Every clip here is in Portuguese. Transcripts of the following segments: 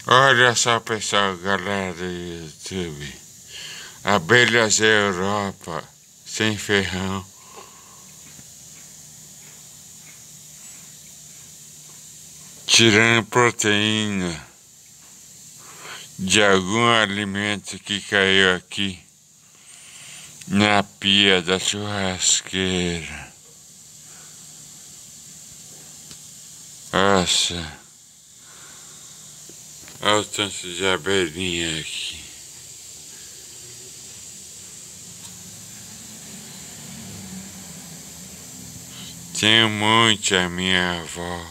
Olha só, pessoal, galera do YouTube. Abelhas da Europa, sem ferrão. Tirando proteína de algum alimento que caiu aqui na pia da churrasqueira. Nossa, olha o tanto de abelhinha aqui. Tem um monte à minha volta.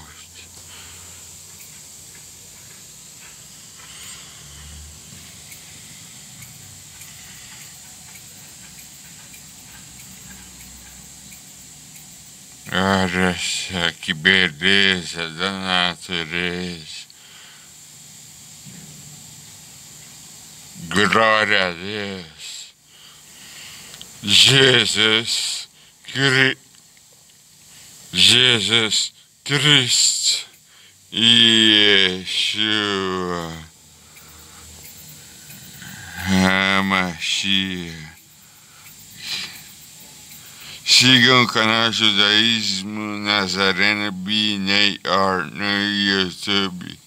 Olha só que beleza da natureza. Glória a Deus. Jesus Cristo. Yeshua. HaMashiach. Sigam o canal Judaísmo Nazareno Bnei Or no YouTube.